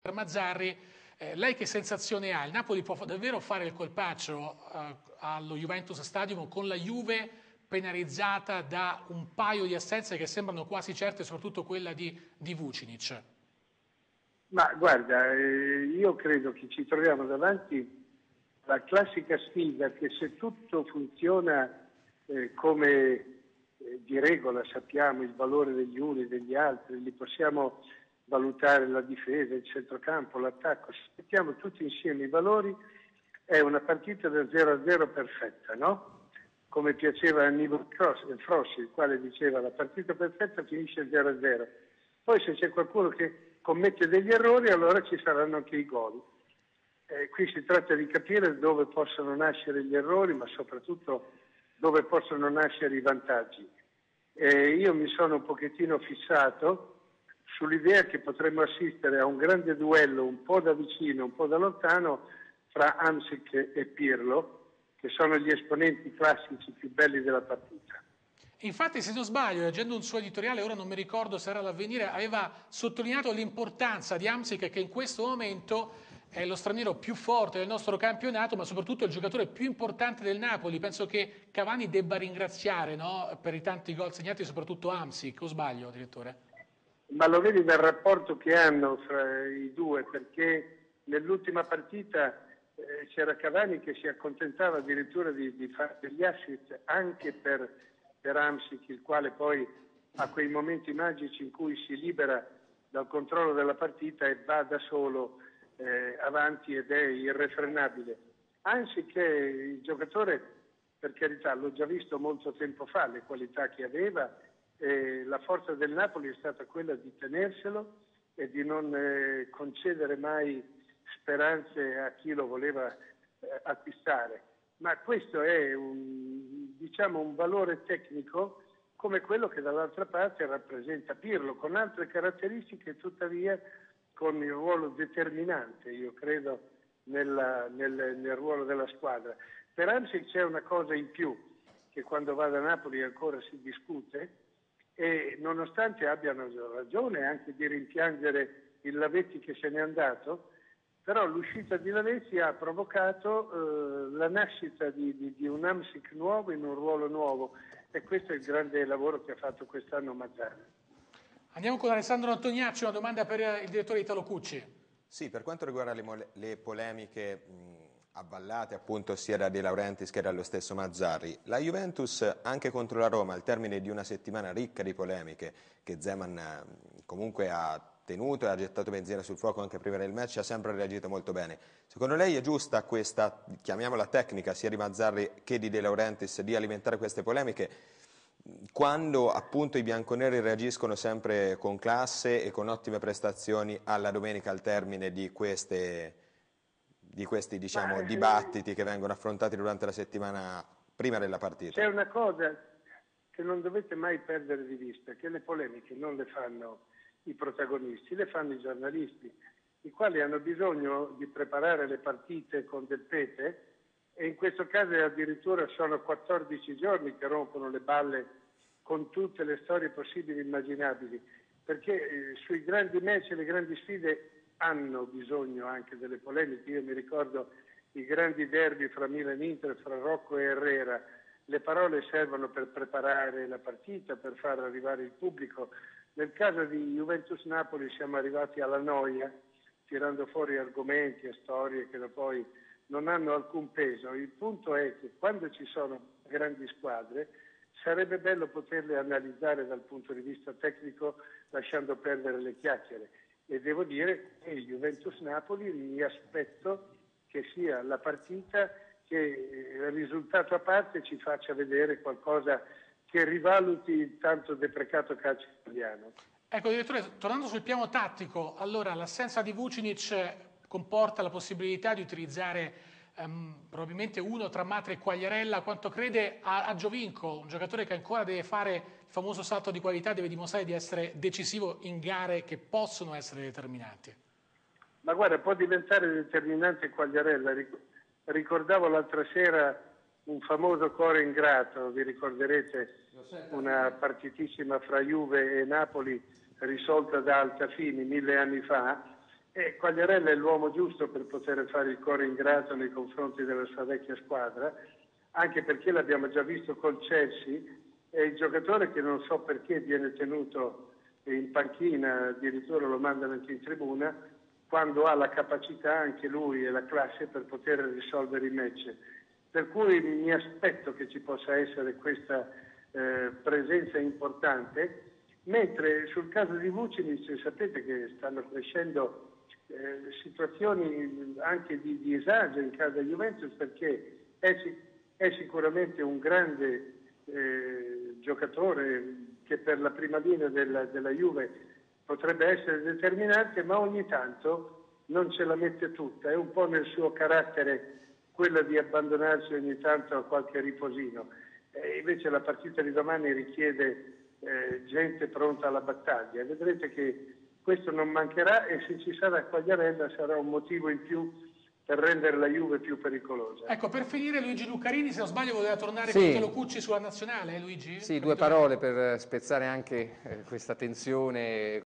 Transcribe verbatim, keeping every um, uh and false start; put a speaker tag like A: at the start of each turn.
A: Mazzarri, eh, lei che sensazione ha? Il Napoli può davvero fare il colpaccio eh, allo Juventus Stadium con la Juve penalizzata da un paio di assenze che sembrano quasi certe, soprattutto quella di, di Vucinic?
B: Ma guarda, eh, io credo che ci troviamo davanti alla classica sfida che se tutto funziona eh, come eh, di regola, sappiamo il valore degli uni e degli altri, li possiamo valutare la difesa, il centrocampo, l'attacco, se mettiamo tutti insieme i valori è una partita da zero a zero perfetta, no? Come piaceva a Nibel Frossi, il quale diceva la partita perfetta finisce zero a zero. Poi se c'è qualcuno che commette degli errori allora ci saranno anche i gol. Eh, qui si tratta di capire dove possono nascere gli errori, ma soprattutto dove possono nascere i vantaggi. Eh, io mi sono un pochettino fissato sull'idea che potremmo assistere a un grande duello un po' da vicino, un po' da lontano, fra Hamsik e Pirlo, che sono gli esponenti classici più belli della partita.
A: Infatti, se non sbaglio, leggendo un suo editoriale, ora non mi ricordo se era l'Avvenire, aveva sottolineato l'importanza di Hamsik, che in questo momento è lo straniero più forte del nostro campionato, ma soprattutto il giocatore più importante del Napoli. Penso che Cavani debba ringraziare, no, per i tanti gol segnati, soprattutto Hamsik, o sbaglio, direttore?
B: Ma lo vedi dal rapporto che hanno fra i due, perché nell'ultima partita eh, c'era Cavani che si accontentava addirittura di, di fare degli assist anche per, per Hamsik, il quale poi ha quei momenti magici in cui si libera dal controllo della partita e va da solo eh, avanti ed è irrefrenabile. Hamsik è il giocatore, per carità, l'ho già visto molto tempo fa, le qualità che aveva. Eh, la forza del Napoli è stata quella di tenerselo e di non eh, concedere mai speranze a chi lo voleva eh, acquistare. Ma questo è un, diciamo, un valore tecnico come quello che dall'altra parte rappresenta Pirlo, con altre caratteristiche, tuttavia con il ruolo determinante, io credo, nella, nel, nel ruolo della squadra. Per Hamsik c'è una cosa in più, che quando va da Napoli ancora si discute, e nonostante abbiano ragione anche di rimpiangere il Lavetti che se n'è andato, però l'uscita di Lavetti ha provocato eh, la nascita di, di, di un Hamsik nuovo in un ruolo nuovo, e questo è il grande lavoro che ha fatto quest'anno Mazzarri.
A: Andiamo con Alessandro Antoniacci, una domanda per il direttore Italo Cucci.
C: Sì, per quanto riguarda le, le polemiche mh, avvallate appunto sia da De Laurentiis che dallo stesso Mazzarri, la Juventus anche contro la Roma al termine di una settimana ricca di polemiche che Zeman mh, comunque ha tenuto e ha gettato benzina sul fuoco anche prima del match, ha sempre reagito molto bene. Secondo lei è giusta questa, chiamiamola tecnica, sia di Mazzarri che di De Laurentiis, di alimentare queste polemiche quando appunto i bianconeri reagiscono sempre con classe e con ottime prestazioni alla domenica al termine di queste di questi diciamo
B: Ma,
C: dibattiti che vengono affrontati durante la settimana prima della partita?
B: C'è una cosa che non dovete mai perdere di vista, che le polemiche non le fanno i protagonisti, le fanno i giornalisti, i quali hanno bisogno di preparare le partite con del pepe, e in questo caso addirittura sono quattordici giorni che rompono le balle con tutte le storie possibili e immaginabili, perché eh, sui grandi match e le grandi sfide hanno bisogno anche delle polemiche. Io mi ricordo i grandi derby fra Milan e Inter, fra Rocco e Herrera. Le parole servono per preparare la partita, per far arrivare il pubblico. Nel caso di Juventus-Napoli siamo arrivati alla noia, tirando fuori argomenti e storie che da poi non hanno alcun peso. Il punto è che quando ci sono grandi squadre sarebbe bello poterle analizzare dal punto di vista tecnico lasciando perdere le chiacchiere, e devo dire che il Juventus-Napoli mi aspetto che sia la partita che il risultato a parte ci faccia vedere qualcosa che rivaluti il tanto deprecato calcio italiano.
A: Ecco, direttore, tornando sul piano tattico, allora l'assenza di Vucinic comporta la possibilità di utilizzare um, probabilmente uno tra Matra e Quagliarella. Quanto crede a, a Giovinco, un giocatore che ancora deve fare il famoso salto di qualità, deve dimostrare di essere decisivo in gare che possono essere determinanti?
B: Ma guarda, può diventare determinante Quagliarella. Ricordavo l'altra sera un famoso coro ingrato, vi ricorderete, una partitissima fra Juve e Napoli risolta da Altafini mille anni fa, E Quagliarella è l'uomo giusto per poter fare il cuore ingrato nei confronti della sua vecchia squadra, anche perché l'abbiamo già visto col Chelsea, è il giocatore che non so perché viene tenuto in panchina, addirittura lo mandano anche in tribuna, quando ha la capacità anche lui e la classe per poter risolvere i match. Per cui mi aspetto che ci possa essere questa eh, presenza importante, mentre sul caso di Vucinic sapete che stanno crescendo Eh, situazioni anche di, di esagero in casa Juventus, perché è, è sicuramente un grande eh, giocatore che per la prima linea della, della Juve potrebbe essere determinante, ma ogni tanto non ce la mette tutta, è un po' nel suo carattere quella di abbandonarsi ogni tanto a qualche riposino. Eh, invece la partita di domani richiede eh, gente pronta alla battaglia. Vedrete che questo non mancherà, e se ci sarà Quagliarella sarà un motivo in più per rendere la Juve più pericolosa.
A: Ecco, per finire Luigi Lucarini, se non sbaglio voleva tornare
D: sì.
A: con Italo Cucci sulla nazionale, eh, Luigi?
D: Sì, due parole per spezzare anche eh, questa tensione